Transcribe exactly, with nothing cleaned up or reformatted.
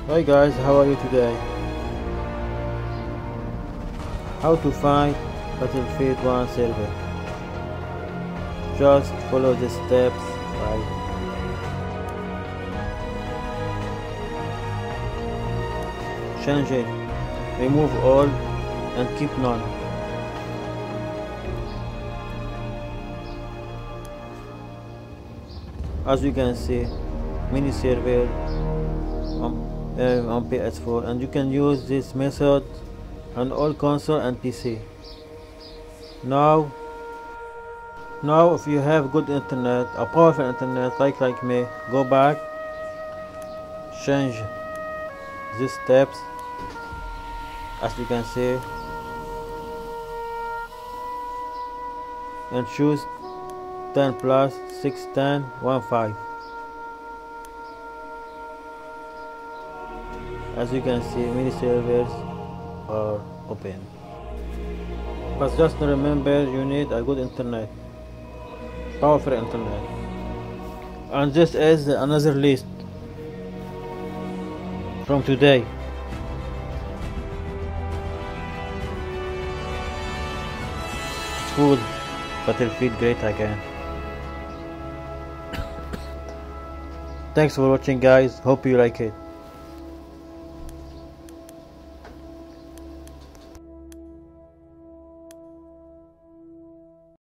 Hi guys, how are you today? How to find Battlefield one server. Just follow the steps. Right? Change it. Remove all and keep none. As you can see, mini server on, uh, on P S four, and you can use this method on all console and P C. Now, now if you have good internet, a powerful internet like like me, go back, change these steps, as you can see, and choose ten plus six ten one five. As you can see, many servers are open. But just remember, you need a good internet, powerful internet. And this is another list from today. Food, Battlefield great again. Thanks for watching guys, hope you like it.